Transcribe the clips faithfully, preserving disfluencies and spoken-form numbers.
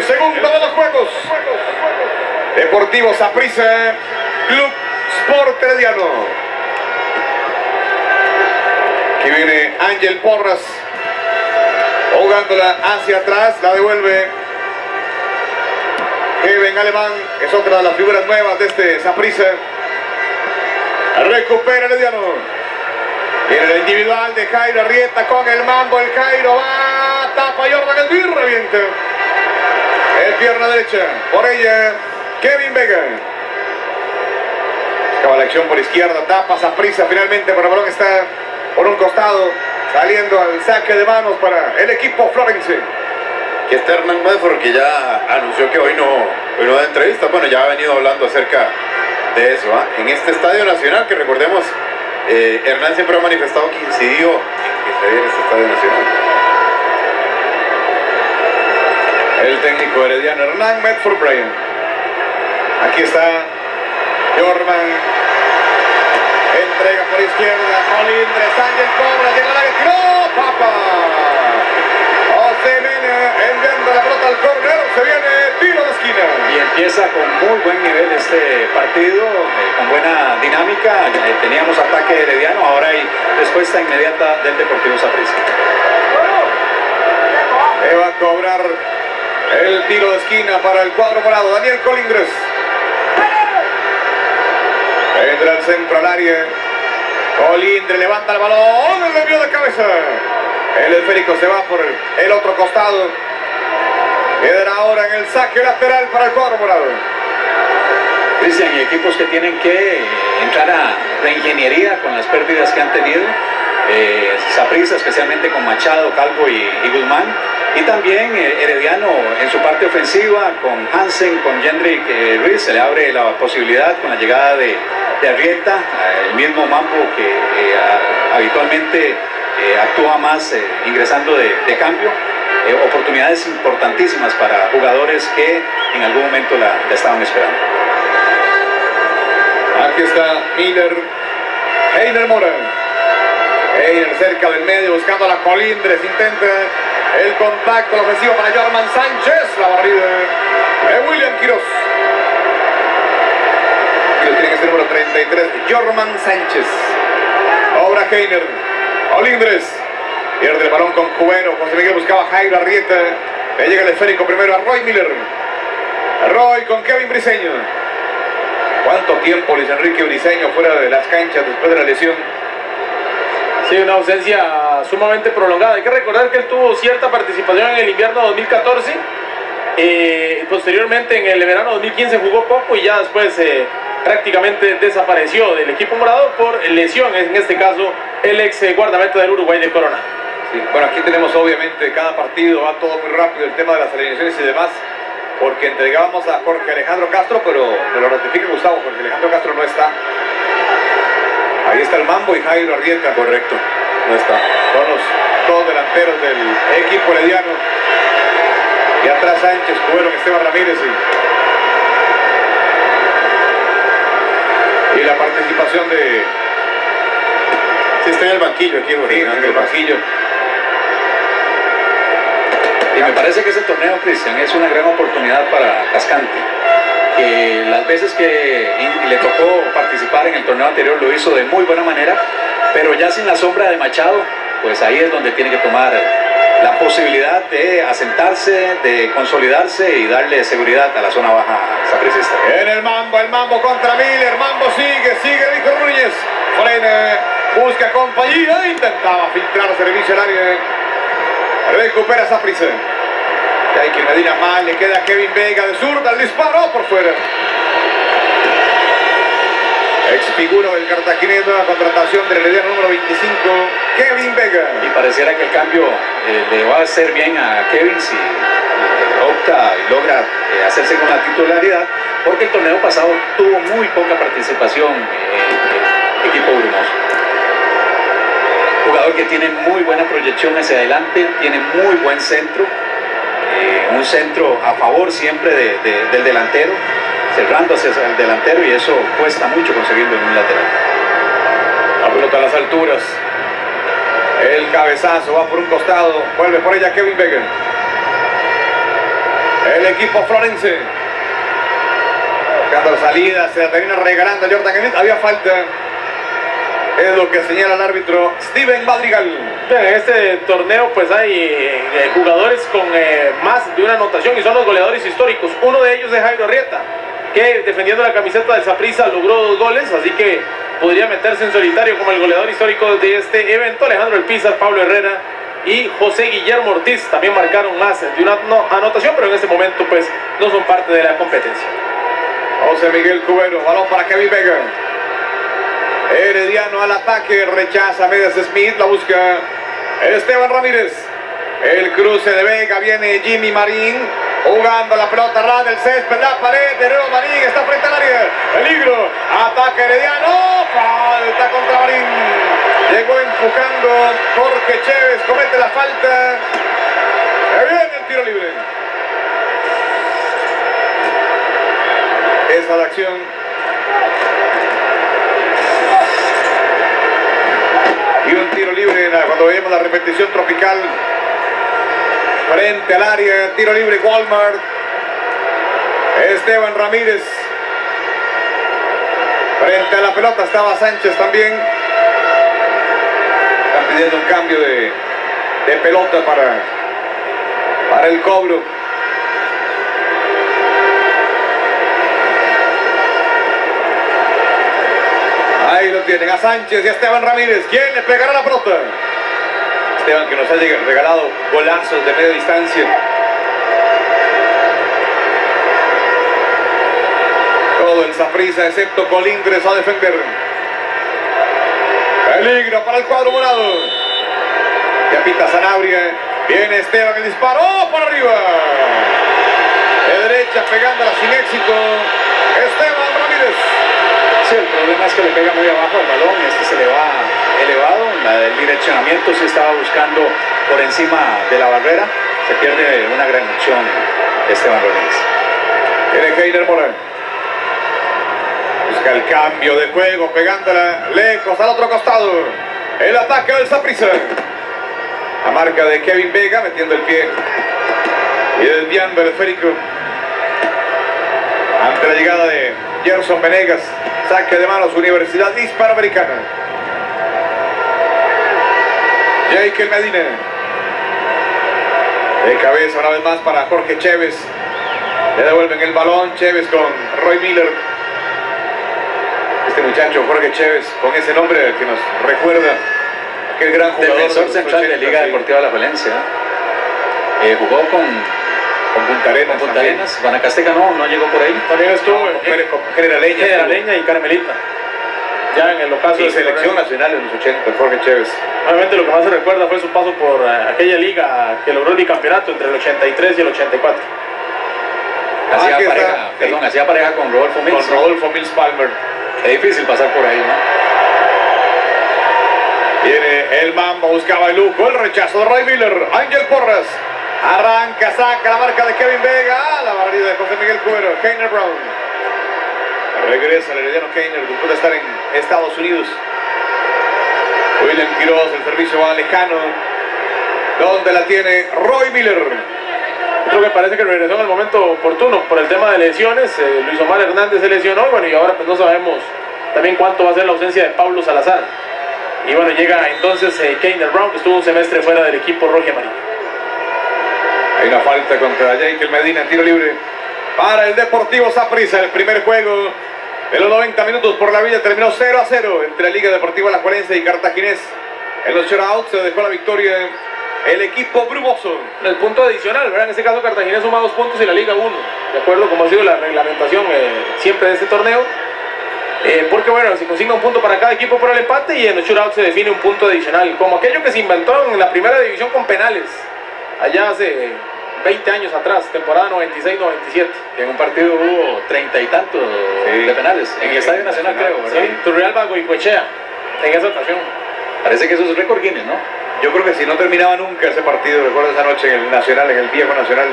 segundo de los juegos. Deportivo Saprissa, Club Sport Herediano. Aquí viene Ángel Porras, jugándola hacia atrás, la devuelve Kevin Alemán, es otra de las figuras nuevas de este Saprissa. Recupera Herediano. Viene el individual de Jairo Arrieta con el mambo, el Jairo va, tapa Jordan el Vir, revienta. El pierna derecha, por ella Kevin Vega. Buscaba la acción por izquierda, tapa Saprissa finalmente, pero el balón está por un costado, saliendo al saque de manos para el equipo florense. Que está Hernán Medford, que ya anunció que hoy no, hoy no da entrevista. Bueno, ya ha venido hablando acerca de eso, ¿eh? En este Estadio Nacional, que recordemos, eh, Hernán siempre ha manifestado que incidió en que se diera este Estadio Nacional. El técnico herediano Hernán Medford Bryan. Aquí está Jorman. Entrega por izquierda, Colindres, Ángel Cobra, llega la que tiró, Papa. José Mena enviando la pelota al córner, se viene tiro de esquina. Y empieza con muy buen nivel este partido, eh, con buena dinámica. Eh, teníamos ataque herediano, ahora hay respuesta inmediata del Deportivo Saprissa. Le va a cobrar el tiro de esquina para el cuadro morado, Daniel Colindres. Entra al centro al área. Colindres levanta el balón, el envío de cabeza. El esférico se va por el otro costado. Quedará ahora en el saque lateral para el cuadro morado. Cristian, y equipos que tienen que entrar a la ingeniería con las pérdidas que han tenido. Eh, Saprissa, especialmente con Machado, Calvo y, y Guzmán. Y también eh, Herediano en su parte ofensiva, con Hansen, con Jendrik eh, Ruiz, se le abre la posibilidad con la llegada de, de Arrieta, eh, el mismo Mambo que eh, a, habitualmente eh, actúa más eh, ingresando de, de cambio. Eh, oportunidades importantísimas para jugadores que en algún momento la, la estaban esperando. Aquí está Miller, Heiner Mora. Heiner cerca del medio buscando a la Colindres, intenta el contacto, la ofensiva para Jorman Sánchez, la barrida de William Quiroz. Quiroz tiene que ser número treinta y tres, Jorman Sánchez. Obra Heiner, Colindres, pierde el balón con Cubero, José Miguel buscaba a Jairo Arrieta, le llega el esférico primero a Roy Miller. Roy con Kevin Briseño. ¿Cuánto tiempo Luis Enrique Briseño fuera de las canchas después de la lesión? Sí, una ausencia sumamente prolongada. Hay que recordar que él tuvo cierta participación en el invierno dos mil catorce. Eh, posteriormente en el verano dos mil quince jugó poco y ya después eh, prácticamente desapareció del equipo morado por lesión. En este caso, el ex guardameta del Uruguay de Corona. Sí, bueno, aquí tenemos obviamente cada partido, va todo muy rápido, el tema de las alineaciones y demás. Porque entregábamos a Jorge Alejandro Castro, pero me lo ratifica Gustavo, Jorge Alejandro Castro no está. Ahí está el Mambo y Jairo Arrieta. Correcto, no está. Son los dos delanteros del equipo herediano. Y atrás Sánchez, Cubero, Esteban Ramírez. Y, y la participación de... Sí, está en el banquillo aquí, sí, en el banquillo. Y me parece que ese torneo, Cristian, es una gran oportunidad para Cascante. Que las veces que le tocó participar en el torneo anterior lo hizo de muy buena manera, pero ya sin la sombra de Machado, pues ahí es donde tiene que tomar la posibilidad de asentarse, de consolidarse y darle seguridad a la zona baja sapricista. En el Mambo, el Mambo contra Miller, Mambo sigue, sigue Víctor Núñez, frena, busca compañía, intentaba filtrar el servicio al área, recupera Saprissa. Hay que Medina mal, le queda Kevin Vega de zurda, el disparo por fuera. Ex figura del cartaginés, nueva contratación del herediano número veinticinco, Kevin Vega. Y pareciera que el cambio eh, le va a hacer bien a Kevin si eh, opta y logra eh, hacerse con la titularidad, porque el torneo pasado tuvo muy poca participación en el equipo brumoso. Jugador que tiene muy buena proyección hacia adelante, tiene muy buen centro. Eh, un centro a favor siempre de, de, del delantero, cerrando hacia el delantero, y eso cuesta mucho conseguirlo en un lateral. La pelota a las alturas, el cabezazo va por un costado, vuelve por ella Kevin Vega. El equipo florense. Buscando la salida, se la termina regalando a Jordan Smith. Había falta. Es lo que señala el árbitro Steven Madrigal. En este torneo pues hay eh, jugadores con eh, más de una anotación y son los goleadores históricos. Uno de ellos es Jairo Arrieta, que defendiendo la camiseta del Saprissa logró dos goles, así que podría meterse en solitario como el goleador histórico de este evento. Alejandro El Pizar, Pablo Herrera y José Guillermo Ortiz también marcaron más de una no, anotación, pero en este momento pues no son parte de la competencia. José Miguel Cubero, balón para Kevin Vega. Herediano al ataque, rechaza Medias Smith, la busca Esteban Ramírez. El cruce de Vega, viene Jimmy Marín, jugando la pelota ras del césped, la pared de Nuevo Marín, está frente al área, peligro, ataque Herediano, falta contra Marín. Llegó empujando Jorge Chévez, comete la falta. Se viene el tiro libre. Esa es la acción. Y un tiro libre cuando vemos la repetición tropical. Frente al área, tiro libre Walmart. Esteban Ramírez. Frente a la pelota estaba Sánchez también. Están pidiendo un cambio de, de pelota para, para el cobro. Ahí lo tienen a Sánchez y a Esteban Ramírez. ¿Quién le pegará la pelota? Esteban, que nos ha regalado golazos de media distancia. Todo el Saprissa excepto Colindres a defender. Peligro para el cuadro morado. Ya pita Sanabria. Viene Esteban, el disparo. ¡Oh, por arriba! De derecha pegándola sin éxito. Esteban Ramírez. Sí, el problema es que le pega muy abajo al balón, este se le va elevado, la, el direccionamiento se estaba buscando por encima de la barrera, se pierde una gran opción Esteban Rodríguez. Tiene Keiner Morán. Busca el cambio de juego, pegándola lejos al otro costado. El ataque del Saprissa. La marca de Kevin Vega, metiendo el pie y desviando el esférico. Ante la llegada de Gerson Venegas. Saque de manos, Universidad Hispanoamericana. Jake Medina. De cabeza una vez más para Jorge Chévez. Le devuelven el balón. Chévez con Roy Miller. Este muchacho, Jorge Chévez, con ese nombre que nos recuerda aquel gran jugador. Defensor central de Liga sí. Deportiva La Valencia. Eh, jugó con... Con Punta Arenas. Con Punta Arenas. Guanacasteca no, no llegó por ahí. También estuvo no, en con Generaleña. Generaleña y Carmelita. Ya en el ocaso y de selección nacional en los ochenta, Jorge Chévez. Obviamente lo que más se recuerda fue su paso por uh, aquella liga que logró el bicampeonato entre el ochenta y tres y el ochenta y cuatro. Hacía ah, pareja, está, perdón, sí. hacía pareja con Rodolfo Mills. Con Rodolfo Mills Palmer. Es difícil pasar por ahí, ¿no? Viene el Mambo, buscaba el lujo, el rechazo de Roy Miller. Ángel Porras. Arranca, saca la marca de Kevin Vega. La barrida de José Miguel Cubero. Keiner Brown. Regresa el herediano Keiner después de estar en Estados Unidos. William Quiroz, el servicio va lejano. Donde la tiene Roy Miller. Creo que parece que regresó en el momento oportuno por el tema de lesiones. Eh, Luis Omar Hernández se lesionó. Bueno, y ahora pues no sabemos también cuánto va a ser la ausencia de Pablo Salazar. Y bueno, llega entonces eh, Keiner Brown, que estuvo un semestre fuera del equipo rojo y amarillo. Hay una falta contra Jake Medina, tiro libre para el Deportivo Saprissa. El primer juego de los noventa minutos por la vida terminó cero a cero entre la Liga Deportiva Alajuelense y Cartaginés. En los shootouts se dejó la victoria el equipo brumoso. El punto adicional, ¿verdad? En este caso Cartaginés suma dos puntos y la Liga uno, de acuerdo como ha sido la reglamentación eh, siempre de este torneo. Eh, porque bueno, se consigna un punto para cada equipo por el empate y en los shootouts se define un punto adicional, como aquello que se inventó en la primera división con penales. Allá hace veinte años atrás, temporada noventa y seis noventa y siete. En un partido hubo treinta y tantos sí. de penales, en el Estadio Nacional, creo, ¿verdad? Sí, Turrialba Goicoechea, en esa ocasión. Parece que eso es récord Guinness, ¿no? Yo creo que si no terminaba nunca ese partido, recuerdo esa noche en el Nacional, en el viejo Nacional.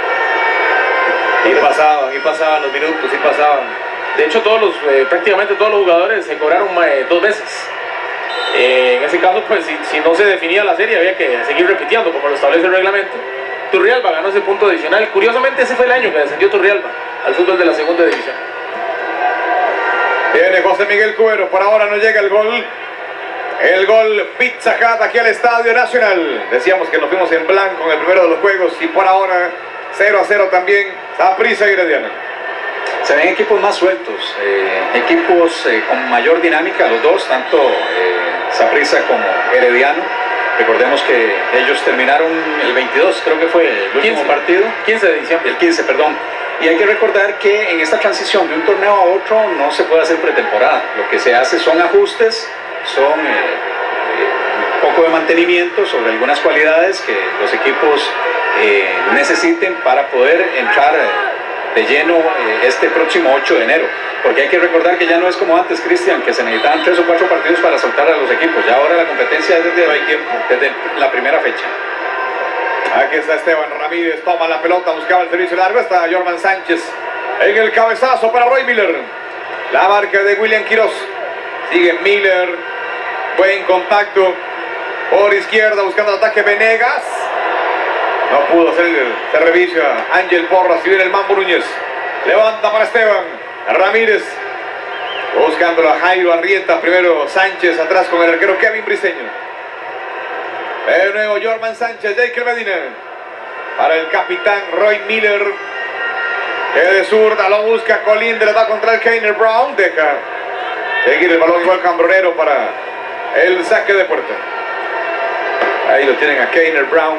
Y pasaban, y pasaban los minutos, y pasaban. De hecho, todos los, eh, prácticamente todos los jugadores se cobraron eh, dos veces. Eh, en ese caso, pues si, si no se definía la serie, había que seguir repitiendo, como lo establece el reglamento. Turrialba ganó ese punto adicional. Curiosamente ese fue el año que descendió Turrialba al fútbol de la segunda división. Viene José Miguel Cubero, por ahora no llega el gol. El gol Pizza Hut aquí al Estadio Nacional. Decíamos que nos fuimos en blanco en el primero de los juegos y por ahora cero a cero también. Saprissa y Herediano. Se ven equipos más sueltos, eh, equipos eh, con mayor dinámica, los dos, tanto eh, Saprissa como Herediano. Recordemos que ellos terminaron el veintidós, creo que fue el último quince, partido. quince de diciembre. El quince, perdón. Y hay que recordar que en esta transición de un torneo a otro no se puede hacer pretemporada. Lo que se hace son ajustes, son eh, eh, un poco de mantenimiento sobre algunas cualidades que los equipos eh, necesiten para poder entrar eh, de lleno eh, este próximo ocho de enero. Porque hay que recordar que ya no es como antes, Cristian, que se necesitaban tres o cuatro partidos para soltar a los equipos. Ya ahora la competencia es desde, no hay tiempo. desde la primera fecha. Aquí está Esteban Ramírez, toma la pelota, buscaba el servicio largo, está Jorman Sánchez en el cabezazo para Roy Miller. La marca de William Quiroz. Sigue Miller, buen contacto por izquierda, buscando el ataque Venegas. No pudo hacer el servicio a Ángel Porras, y viene el Mambo Núñez. Levanta para Esteban Ramírez, buscándolo a Jairo Arrieta, primero Sánchez atrás con el arquero Kevin Briseño. De nuevo Jorman Sánchez, Jake Medina para el capitán Roy Miller, que de zurda lo busca Colindres, va contra el Keiner Brown, deja seguir el balón igual Cambronero para el saque de puerta. Ahí lo tienen a Keiner Brown.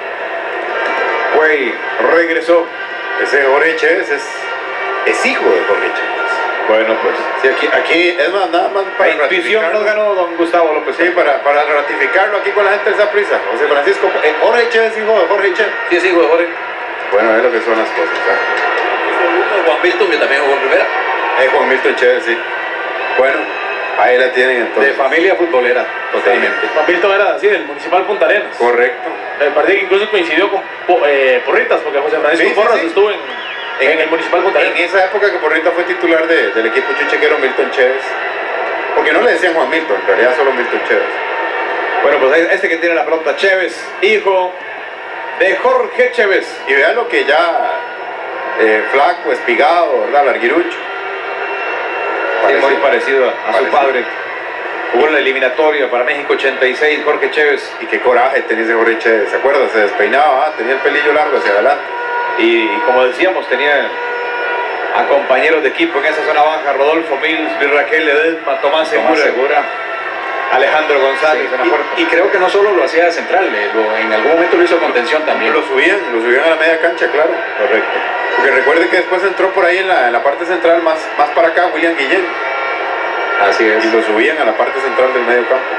Güey, regresó. Ese Jorge Chévez es, es hijo de Jorge Chévez. Bueno, pues Sí, aquí, aquí es más, nada más para la intuición nos ratificarlo. ganó don Gustavo López. Sí, para, para ratificarlo aquí con la gente de Saprissa. José Francisco, eh, Jorge Chévez es hijo de Jorge Chévez. Sí, es hijo de Jorge. Bueno, es lo que son las cosas. ¿eh? Juan Milton, que también jugó en primera. Es Juan Milton Chévez, sí. Bueno, ahí la tienen De entonces. familia futbolera, totalmente. Juan Milton era así, del Municipal Punta Arenas. Correcto. El partido que incluso coincidió con Po- eh, Porritas, porque José Francisco Sí, sí, Porras sí. estuvo en, en el Municipal Punta En Arenas. esa época que Porrita fue titular de- del equipo chuchequero Milton Chévez. Porque no le decían Juan Milton, en realidad solo Milton Chévez. Bueno, pues este que tiene la pelota, Chévez, hijo de Jorge Chévez. Y vean lo que ya eh, flaco, espigado, ¿verdad? Larguirucho. Sí, muy parecido a, a su Parecido. padre. Jugó en la eliminatoria para México ochenta y seis, Jorge Chévez. Y qué coraje tenía ese Jorge Chévez, ¿se acuerdan? Se despeinaba, ¿ah? Tenía el pelillo largo hacia adelante. Y, y como decíamos, tenía a compañeros de equipo en esa zona baja, Rodolfo Mills, Luis Raquel Ledesma, Tomás Segura, Tomás Segura. Alejandro González en la puerta. Y, y creo que no solo lo hacía de central, eh, lo- en algún momento lo hizo contención también. Lo subían, lo subían a la media cancha, claro. Correcto. Porque recuerde que después entró por ahí en la, en la parte central, más, más para acá, William Guillén. Así es. Y lo subían a la parte central del medio campo.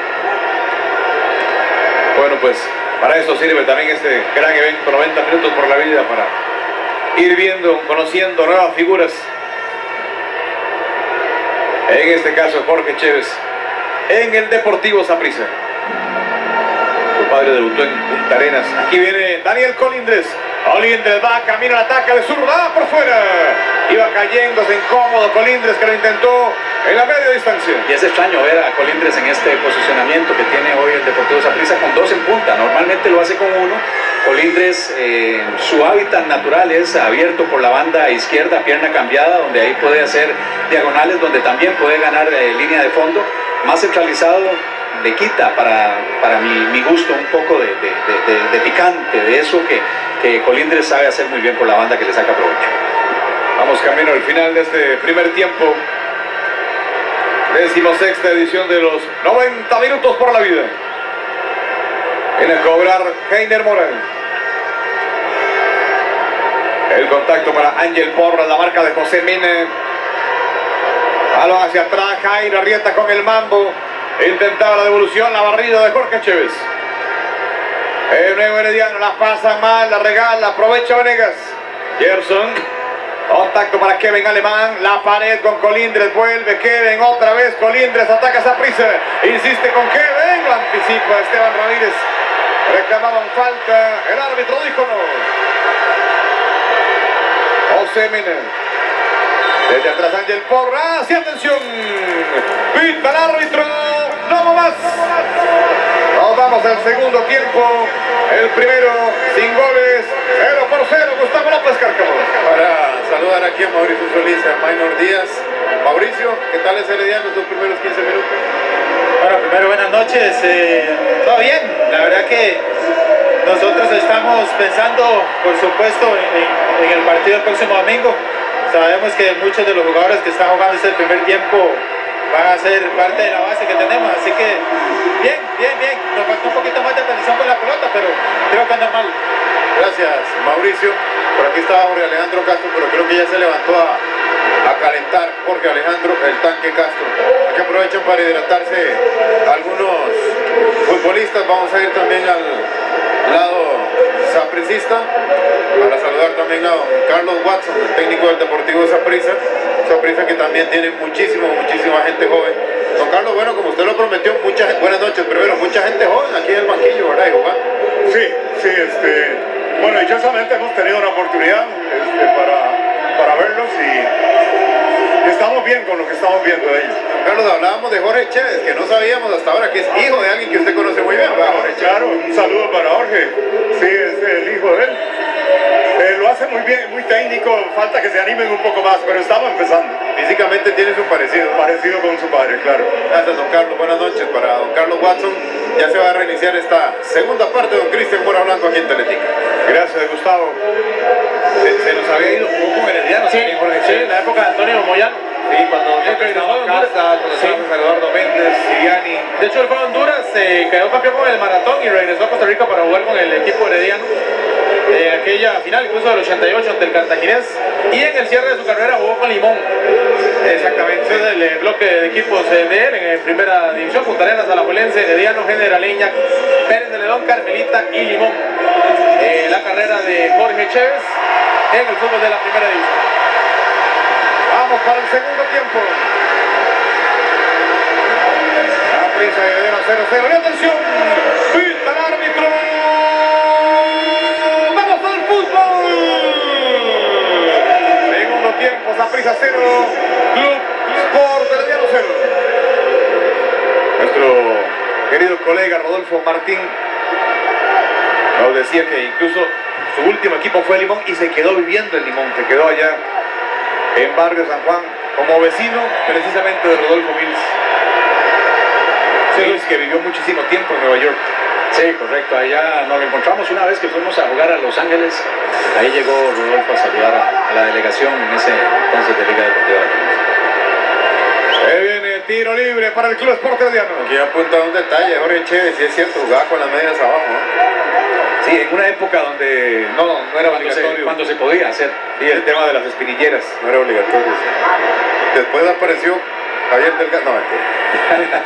Bueno, pues para eso sirve también este gran evento, noventa minutos por la vida, para ir viendo, conociendo nuevas figuras. En este caso Jorge Chévez, en el Deportivo Saprissa. Su padre debutó en Punta Arenas. Aquí viene Daniel Colindres. Colindres va camino al ataque de zurda por fuera. Iba cayéndose incómodo Colindres, que lo intentó en la media distancia. Y es extraño ver a Colindres en este posicionamiento que tiene hoy el Deportivo Saprissa con dos en punta. Normalmente lo hace con uno. Colindres, eh, su hábitat natural es abierto por la banda izquierda, pierna cambiada, donde ahí puede hacer diagonales, donde también puede ganar eh, línea de fondo. Más centralizado le quita para, para mi, mi gusto un poco de, de, de, de, de picante, de eso que, que Colindres sabe hacer muy bien por la banda, que le saca provecho. Vamos camino al final de este primer tiempo. Decimosexta edición de los noventa minutos por la vida. Viene a cobrar Heiner Morán. El contacto para Ángel Porras, la marca de José Mena. Balón hacia atrás, Jairo Arrieta con el mambo. Intentaba la devolución, la barrida de Jorge Chévez. El nuevo Herediano la pasa mal, la regala, aprovecha Venegas. Gerson. Contacto para Kevin Alemán, la pared con Colindres, vuelve Kevin, otra vez Colindres, ataca a Saprissa, insiste con Kevin, lo anticipa Esteban Ramírez, reclamaban falta, el árbitro dijo no. José Mena, desde atrás Ángel Porras, y atención, pita el árbitro, no más. Nos vamos al segundo tiempo. El primero sin goles. cero por cero. Gustavo López Cárcamo. Para saludar aquí a Mauricio Solís y a Maynor Díaz. Mauricio, ¿qué tal es Herediano los primeros quince minutos? Bueno, primero buenas noches. Eh, todo bien. La verdad que nosotros estamos pensando, por supuesto, en, en el partido el próximo domingo. Sabemos que muchos de los jugadores que están jugando este primer tiempo van a ser parte de la base que tenemos, así que bien, bien, bien. Nos faltó un poquito más de atención con la pelota, pero creo que anda mal. Gracias, Mauricio. Por aquí estaba Jorge Alejandro Castro, pero creo que ya se levantó a, a calentar Jorge Alejandro, el tanque Castro. Aquí aprovechan para hidratarse algunos futbolistas. Vamos a ir también al lado sapricista para saludar también a don Carlos Watson, el técnico del Deportivo Saprissa. Saprissa que también tiene muchísimo, muchísima gente joven. Don Carlos, bueno, como usted lo prometió, mucha, buenas noches, primero, mucha gente joven aquí en el banquillo, ¿verdad? Y jugando. Sí, sí, este, bueno, dichosamente hemos tenido una oportunidad este, para, para verlos y estamos bien con lo que estamos viendo de ellos. Carlos, hablábamos de Jorge Chévez, que no sabíamos hasta ahora que es hijo de alguien que usted conoce muy bien, ¿verdad, Jorge Chévez? Claro, un saludo para Jorge, sí, es el hijo de él. Eh, lo hace muy bien, muy técnico, falta que se animen un poco más, pero estamos empezando. Físicamente tiene su parecido. Parecido con su padre, claro. Gracias, don Carlos. Buenas noches para don Carlos Watson. Ya se va a reiniciar esta segunda parte, don Cristian Mora Blanco aquí en Teletica. Gracias, Gustavo. Se, se nos había ido, jugó con Herediano. Sí, también, Jorge sí, Chévez. en la época de Antonio Moyano. Sí, cuando Sí, López estaba regresó en a Honduras. casa, cuando Sí. estábamos a Eduardo Méndez, Siriani. De hecho, él fue a Honduras, eh, quedó campeón con el maratón y regresó a Costa Rica para jugar con el equipo herediano. Eh, aquella final, incluso del ochenta y ocho ante el Cartaginés. Y en el cierre de su carrera jugó con Limón. Exactamente. Ese es el eh, bloque de equipos eh, de él en eh, primera división: Punta Arenas, Alajuelense, Herediano, Generaleña, Pérez de Ledón, Carmelita y Limón. Eh, la carrera de Jorge Chévez en el fútbol de la primera división. Vamos para el segundo tiempo. La prisa de Herediano cero cero. Y atención, pita el árbitro. ¡Vamos al fútbol! Segundo tiempo, Saprissa cero, Club Sport Herediano cero. Nuestro querido colega Rodolfo Martín nos decía que incluso su último equipo fue Limón y se quedó viviendo en Limón, se quedó allá en Barrio San Juan como vecino precisamente de Rodolfo Mills. Mills que vivió muchísimo tiempo en Nueva York. Sí, correcto. Allá nos lo encontramos una vez que fuimos a jugar a Los Ángeles. Ahí llegó Rodolfo a saludar a, a la delegación en ese entonces de Liga Deportiva de la Provincia. Ahí viene tiro libre para el Club Sport Herediano. Aquí apunta un detalle, Jorge Chévez, si es cierto, jugaba con las medias abajo, ¿no? Sí, en una época donde no, no era Cuando se, obligatorio. cuando se podía hacer. Y el tema de las espinilleras. No era obligatorio. Sí. Después apareció Javier Delgado. No, mentira.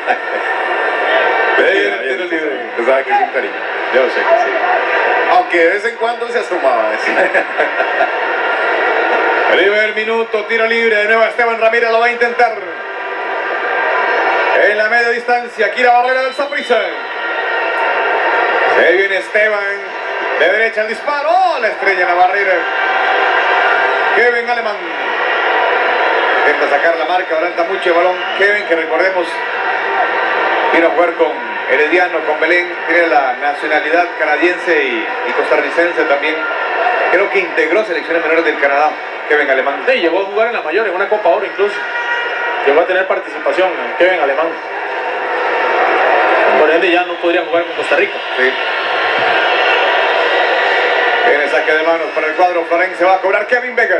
Ahí viene Javier, tiro libre. usted sabe que es un cariño. Yo sé que sí. Aunque de vez en cuando se asomaba. ¿Sí? Primer minuto, tiro libre, de nuevo Esteban Ramírez lo va a intentar. En la media distancia, aquí la barrera del Saprissa. Se viene Esteban, de derecha el disparo, ¡oh! La estrella en la barrera. Kevin Alemán. Intenta sacar la marca, adelanta mucho el balón. Kevin, que recordemos, vino a jugar con Herediano, con Belén, tiene la nacionalidad canadiense y, y costarricense también. Creo que integró selecciones menores del Canadá, Kevin Alemán. Sí, llegó a jugar en la mayor, en una Copa Oro incluso. Llegó a tener participación en Kevin Alemán. Por ende ya no podría jugar con Costa Rica. Sí. Viene saque de manos para el cuadro florense, va a cobrar Kevin Vega.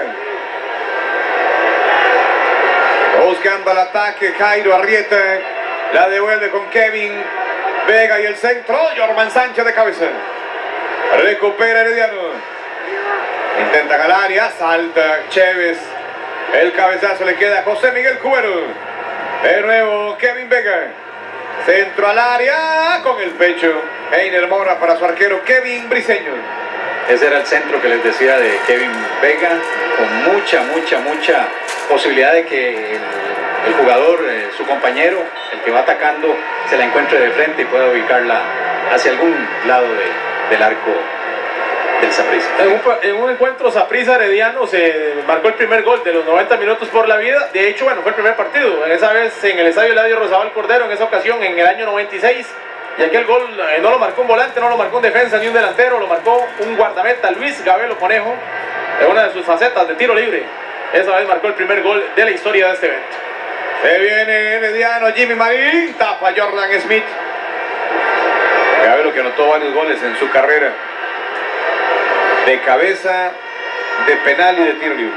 Buscando el ataque, Jairo Arrieta. La devuelve con Kevin Vega y el centro, Jorman Sánchez de cabeza. Recupera Herediano. Intentan al área, salta Chévez. El cabezazo le queda a José Miguel Cubero. De nuevo Kevin Vega. Centro al área con el pecho. Heiner Mora para su arquero Kevin Briseño. Ese era el centro que les decía de Kevin Vega, con mucha, mucha, mucha posibilidad de que el, el jugador, eh, su compañero, el que va atacando, se la encuentre de frente y pueda ubicarla hacia algún lado de, del arco del Saprissa. En un, en un encuentro Saprissa Herediano se marcó el primer gol de los noventa minutos por la vida. De hecho, bueno, fue el primer partido. Esa vez en el estadio Eladio Rosabal Cordero, en esa ocasión, en el año noventa y seis. Y aquel gol eh, no lo marcó un volante, no lo marcó un defensa ni un delantero, lo marcó un guardameta, Luis Gabelo Conejo, en una de sus facetas de tiro libre. Esa vez marcó el primer gol de la historia de este evento. Se viene Herediano, Jimmy Marín, tapa Jordan Smith. Gabelo que anotó varios goles en su carrera. De cabeza, de penal y de tiro libre.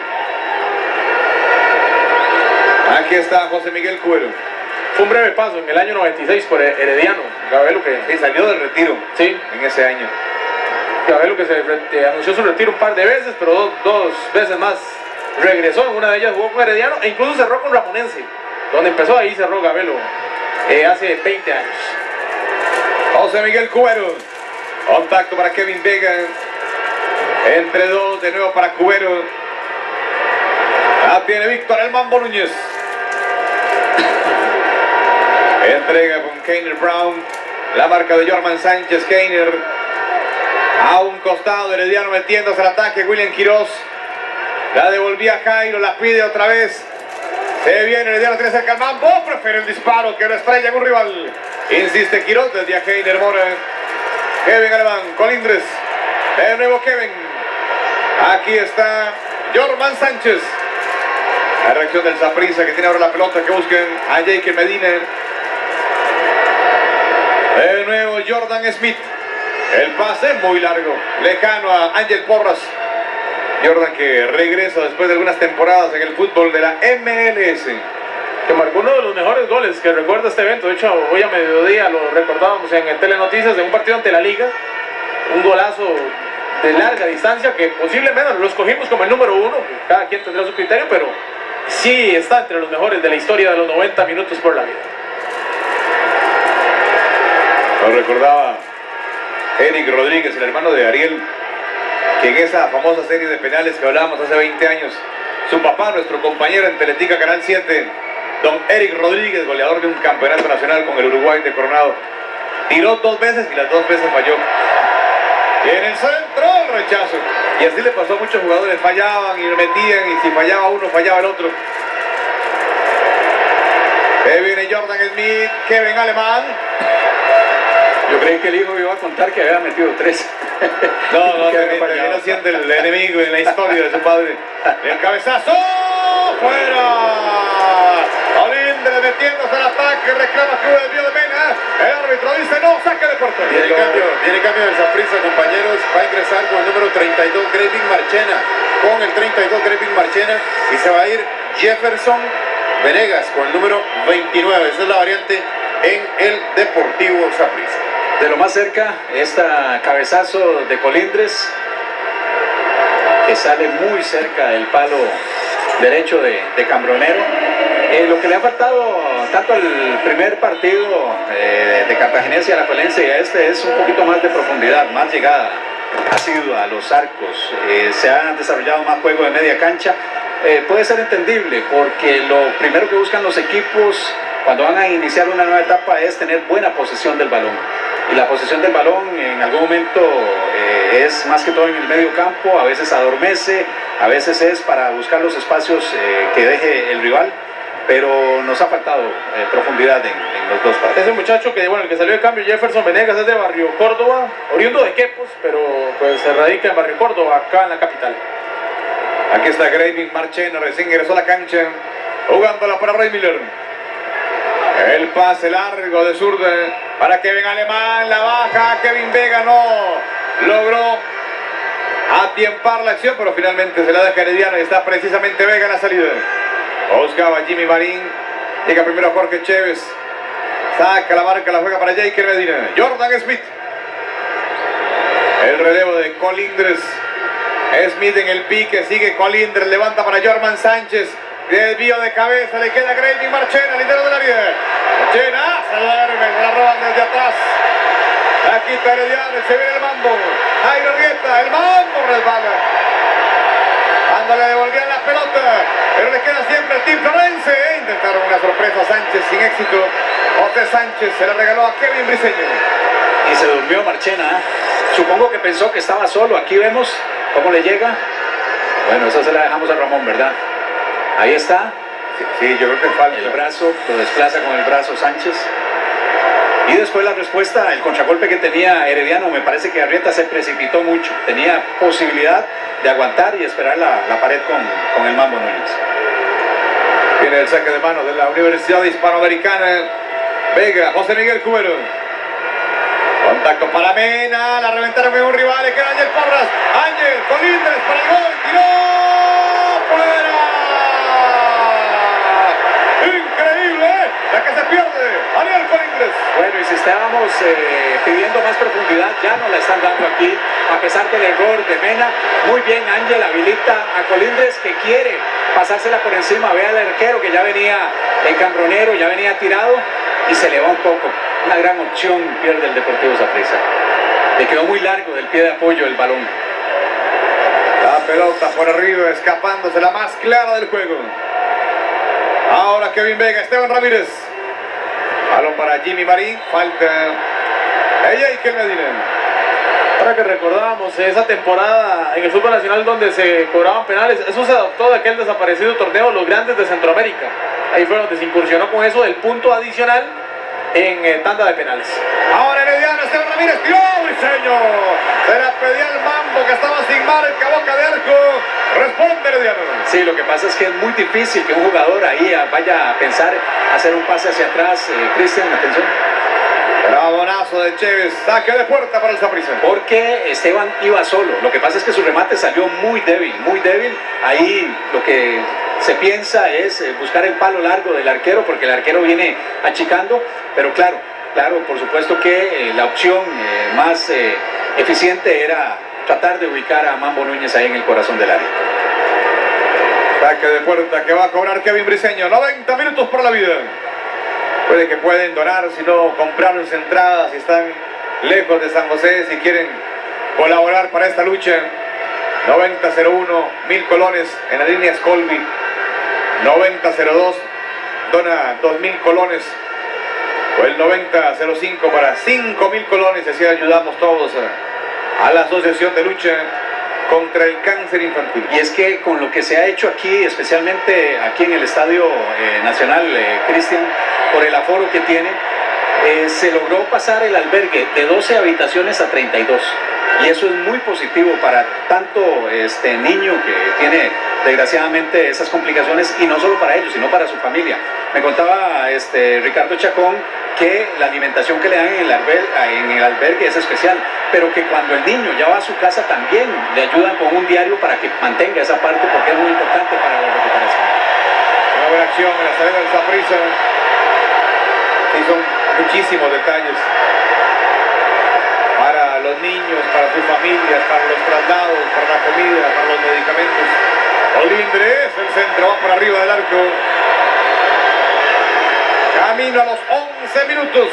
Aquí está José Miguel Cuero. Fue un breve paso en el año noventa y seis por Herediano. Gabelo que Sí, salió del retiro sí, en ese año. Gabelo que se eh, anunció su retiro un par de veces, pero dos, dos veces más regresó. En una de ellas jugó con Herediano e incluso cerró con Ramonense, donde empezó. Ahí cerró Gabelo eh, hace veinte años. José Miguel Cuero. Contacto para Kevin Vega. Entre dos, de nuevo para Cuero. La tiene Víctor El Mambo Núñez. Entrega con Keiner Brown. La marca de Jorman Sánchez. Keiner a un costado. Herediano metiéndose al ataque. William Quiroz. La devolvía Jairo. La pide otra vez. Se viene Herediano. Tiene cerca el Mambo. Prefiere el disparo que lo estrella en un rival. Insiste Quiroz. Desde a Keiner Mora. Kevin Alemán. Colindres. De nuevo Kevin. Aquí está Jorman Sánchez. La reacción del Saprissa que tiene ahora la pelota, que busquen a Jake Medina. De nuevo Jordan Smith. El pase muy largo, lejano a Ángel Porras. Jordan que regresa después de algunas temporadas en el fútbol de la M L S. Que marcó uno de los mejores goles que recuerda este evento. De hecho, hoy a mediodía lo recordábamos en el Telenoticias de un partido ante la Liga. Un golazo de larga distancia que posiblemente lo escogimos como el número uno. Cada quien tendrá su criterio, pero sí está entre los mejores de la historia de los noventa minutos por la vida. Lo recordaba Eric Rodríguez, el hermano de Ariel, que en esa famosa serie de penales que hablábamos hace veinte años, su papá, nuestro compañero en Teletica Canal siete, don Eric Rodríguez, goleador de un campeonato nacional con el Uruguay de Coronado, tiró dos veces y las dos veces falló. Y en el centro el rechazo. Y así le pasó a muchos jugadores, fallaban y lo metían, y si fallaba uno, fallaba el otro. Ahí viene Jordan Smith, Kevin Alemán. Yo creí que el hijo iba a contar que había metido tres. No, no, Que había terminó fallado. siendo el enemigo en la historia de su padre. El cabezazo, fuera. Olindres metiéndose al ataque, reclama que hubo desvío de Mena. El árbitro dice no, saque de portería. Viene cambio, viene cambio del Saprissa, compañeros. Va a ingresar con el número treinta y dos Grevin Marchena. Con el treinta y dos Grevin Marchena. Y se va a ir Jefferson Venegas con el número veintinueve. Esa es la variante en el Deportivo Saprissa. De lo más cerca, este cabezazo de Colindres, que sale muy cerca del palo derecho de, de Cambronero. Eh, lo que le ha faltado tanto al primer partido eh, de Cartaginense y Alajuelense y a este es un poquito más de profundidad, más llegada asidua a los arcos. Eh, se ha desarrollado más juego de media cancha. Eh, puede ser entendible porque lo primero que buscan los equipos cuando van a iniciar una nueva etapa es tener buena posesión del balón. Y la posesión del balón en algún momento eh, es más que todo en el medio campo, a veces adormece, a veces es para buscar los espacios eh, que deje el rival, pero nos ha faltado eh, profundidad en, en los dos partidos. Ese muchacho que, bueno, el que salió de cambio, Jefferson Venegas, es de Barrio Córdoba, oriundo de Quepos, pero pues se radica en Barrio Córdoba, acá en la capital. Aquí está Grevin Marchena, recién ingresó a la cancha, jugándola para Ray Miller. El pase largo de zurda para Kevin Alemán, la baja, Kevin Vega no logró atiempar la acción, pero finalmente se la deja Herediano y está precisamente Vega en la salida. Buscaba Jimmy Marín, llega primero Jorge Chévez, saca la marca, la juega para Jake Medina. Jordan Smith, el relevo de Colindres. Smith en el pique, sigue Colindres, levanta para Jorman Sánchez. Desvío de cabeza, le queda Grevin Marchena, líder del área. Marchena, se duerme, se la roban desde atrás. Aquí está Herediano, se viene el Mambo. Jairo Arrieta, el Mambo resbala. Cuando le devolvían la pelota, pero le queda siempre el Team Florense. Intentaron una sorpresa a Sánchez sin éxito. José Sánchez se la regaló a Kevin Briseño. Y se durmió Marchena, ¿eh? Supongo que pensó que estaba solo. Aquí vemos cómo le llega. Bueno, esa se la dejamos a Ramón, ¿verdad? Ahí está. Sí, sí, yo creo que falta. El brazo, lo desplaza con el brazo Sánchez. Y después la respuesta, el contragolpe que tenía Herediano, me parece que Arrieta se precipitó mucho. Tenía posibilidad de aguantar y esperar la, la pared con, con el Mambo Núñez. Tiene el saque de mano de la Universidad Hispanoamericana. Vega, José Miguel Cubero. Contacto para Mena, la reventaron con un rival, que era Ángel Porras. Ángel, Colindres para el gol, tiró fuera. Increíble, ¿eh? La que se pierde, Ariel Colindres. Bueno, y si estábamos eh, pidiendo más profundidad, ya no la están dando aquí, a pesar del error de Mena. Muy bien, Ángel habilita a Colindres, que quiere pasársela por encima. Vea al arquero que ya venía en cambronero, ya venía tirado y se le va un poco. Una gran opción pierde el Deportivo Saprissa. Le quedó muy largo del pie de apoyo el balón. La pelota por arriba, escapándose, la más clara del juego. Ahora Kevin Vega, Esteban Ramírez. Balón para Jimmy Marín, falta ella y Kel Medina. Ahora que recordábamos esa temporada en el fútbol nacional donde se cobraban penales, eso se adoptó de aquel desaparecido torneo Los Grandes de Centroamérica. Ahí fue donde se incursionó con eso del punto adicional en eh, tanda de penales. Ahora Herediano, Esteban Ramírez, tiró, Briseño. Se la pedía el Mambo, que estaba sin marca, boca de arco. Responde Herediano. Sí, lo que pasa es que es muy difícil que un jugador ahí vaya a pensar hacer un pase hacia atrás. Eh, Cristian, atención. Bravonazo de Chévez, saque de puerta para el Saprissa. Porque Esteban iba solo. Lo que pasa es que su remate salió muy débil, muy débil. Ahí lo que se piensa es buscar el palo largo del arquero, porque el arquero viene achicando. Pero claro, claro, por supuesto que eh, la opción eh, más eh, eficiente era tratar de ubicar a Mambo Núñez ahí en el corazón del área. Saque de puerta que va a cobrar Kevin Briseño. noventa minutos por la vida. Puede que pueden donar, si no, comprar sus entradas, si están lejos de San José, si quieren colaborar para esta lucha. noventa cero uno, mil colones en la línea Scolby. noventa cero dos, dona dos mil colones. O el noventa cero cinco para cinco mil colones, así ayudamos todos a, a la asociación de lucha contra el cáncer infantil. Y es que con lo que se ha hecho aquí, especialmente aquí en el Estadio eh, Nacional, eh, Cristian, por el aforo que tiene, eh, se logró pasar el albergue de doce habitaciones a treinta y dos. Y eso es muy positivo para tanto este niño que tiene desgraciadamente esas complicaciones, y no solo para ellos, sino para su familia. Me contaba este Ricardo Chacón que la alimentación que le dan en el, albergue, en el albergue es especial, pero que cuando el niño ya va a su casa también le ayudan con un diario para que mantenga esa parte, porque es muy importante para la recuperación. Una buena acción en la salida del Saprissa. Sí, son muchísimos detalles para los niños, para sus familias, para los traslados, para la comida, para los medicamentos. Colindres, el centro va por arriba del arco. Camino a los once minutos.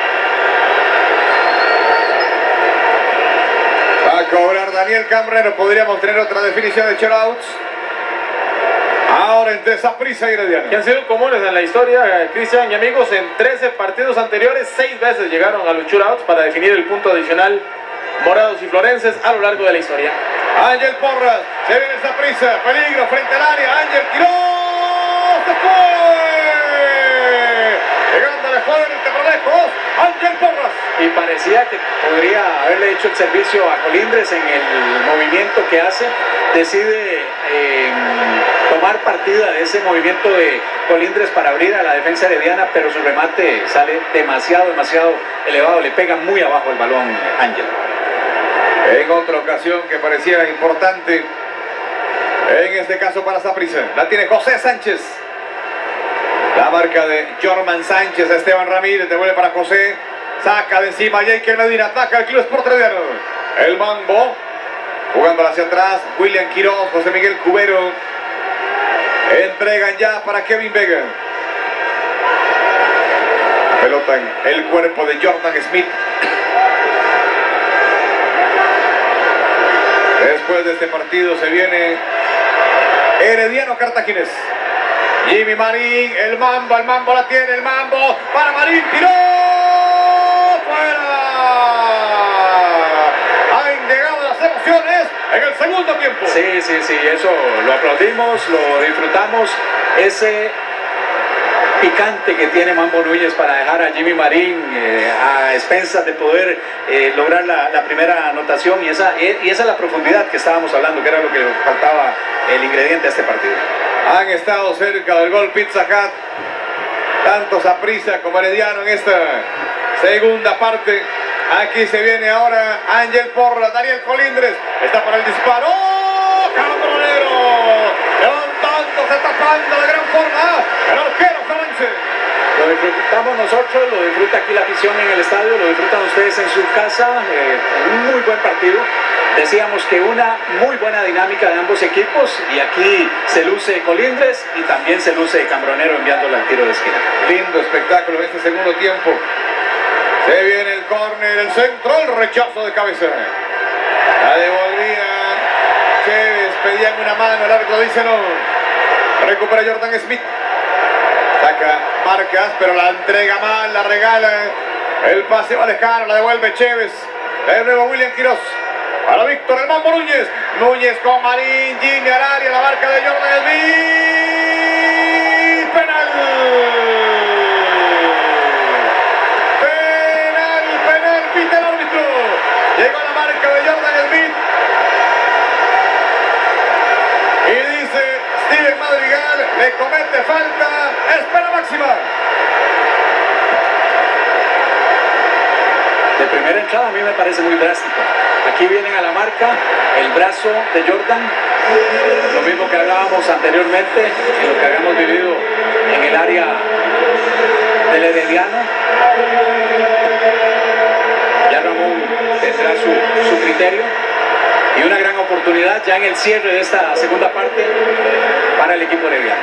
Va a cobrar Daniel Cambrero. Podríamos tener otra definición de shoutouts. Ahora entre Saprissa y Herediano. Que han sido comunes en la historia, Cristian y amigos. En trece partidos anteriores, seis veces llegaron a los shootouts para definir el punto adicional morados y florenses a lo largo de la historia. Ángel Porras, se viene el Saprissa, peligro frente al área. Ángel tiró, se fue. Llegándole fuerte por lejos, Ángel Porras. Y parecía que podría haberle hecho el servicio a Colindres en el movimiento que hace. Decide eh, tomar partida de ese movimiento de Colindres para abrir a la defensa herediana, pero su remate sale demasiado, demasiado elevado. Le pega muy abajo el balón Ángel. En otra ocasión que parecía importante, en este caso para Saprissa, la tiene José Sánchez. La marca de Jorman Sánchez a Esteban Ramírez, devuelve para José, saca de encima a Jake Medina, ataca el Club Sport Herediano. El Mambo, jugando hacia atrás, William Quiroz, José Miguel Cubero, entregan ya para Kevin Vega. Pelota en el cuerpo de Jordan Smith. Después de este partido se viene Herediano Cartaginés. Jimmy Marín, el Mambo, el Mambo la tiene, el Mambo para Marín, tiró fuera. Han llegado las emociones en el segundo tiempo. Sí, sí, sí, eso lo aplaudimos, lo disfrutamos. Ese picante que tiene Mambo Núñez para dejar a Jimmy Marín eh, a expensas de poder eh, lograr la, la primera anotación, y esa, y esa es la profundidad que estábamos hablando, que era lo que le faltaba el ingrediente a este partido. Han estado cerca del gol Pizza Hut, tanto Saprissa como Herediano en esta segunda parte. Aquí se viene ahora Ángel Porra, Daniel Colindres, está para el disparo. ¡Oh! Cambronero, levantándose, tapando de gran forma el arquero Sánchez. Lo disfrutamos nosotros, lo disfruta aquí la afición en el estadio, lo disfrutan ustedes en su casa, eh, un muy buen partido. Decíamos que una muy buena dinámica de ambos equipos, y aquí se luce Colindres y también se luce Cambronero enviándole al tiro de esquina. Lindo espectáculo en este segundo tiempo. Se viene el córner, el centro, el rechazo de cabeza. La devolvía Chévez, pedían una mano, el árbitro dice no. Recupera Jordan Smith. Saca Marcas, pero la entrega mal, la regala. El pase va lejano, la devuelve Chévez. De nuevo William Quiroz. Para Víctor el Mambo Núñez. Núñez con Marín, Jimmy al área, la marca de Jordan Smith. Penal. Penal, penal, pita el árbitro. Llegó a la marca de Jordan Smith. Y dice Steven Madrigal, le comete falta, espera máxima. De primera entrada a mí me parece muy drástico. Aquí vienen a la marca, el brazo de Jordan, lo mismo que hablábamos anteriormente, en lo que habíamos vivido en el área del Herediano. Ya Ramón tendrá su, su criterio, y una gran oportunidad ya en el cierre de esta segunda parte para el equipo herediano.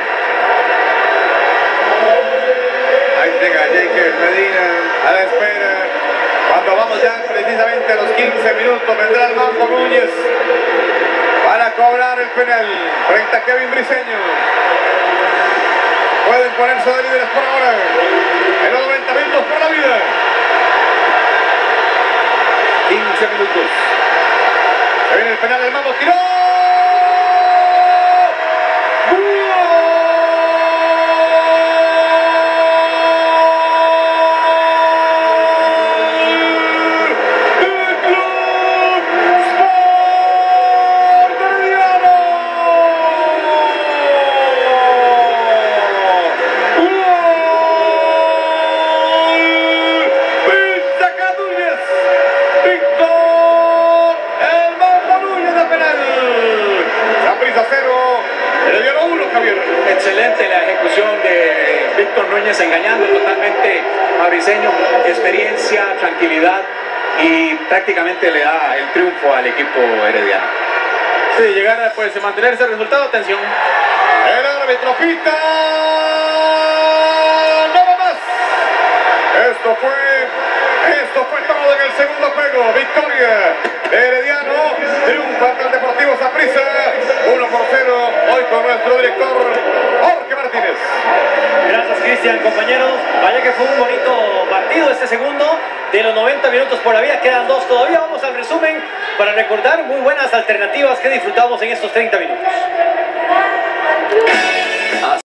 Ahí llega Jake Medina a la espera. Cuando vamos ya precisamente a los quince minutos, vendrá el Mambo Núñez para cobrar el penal frente a Kevin Briseño. Pueden ponerse de líderes por ahora en los noventa minutos por la vida. quince minutos. Se viene el penal del Mambo, tiró. Excelente la ejecución de Víctor Núñez, engañando totalmente a Briseño. Experiencia, tranquilidad, y prácticamente le da el triunfo al equipo herediano. Sí, llegar a pues, mantener ese resultado. Atención. El árbitro pita. No va más. Esto fue, esto fue todo en el segundo juego. Victoria de Herediano. Triunfa ante el Deportivo Saprissa. uno por cero. Hoy con nuestro director Jorge Martínez. Gracias, Cristian, compañeros. Vaya que fue un bonito partido este segundo. De los noventa minutos por la vía, quedan dos todavía. Vamos al resumen para recordar muy buenas alternativas que disfrutamos en estos treinta minutos.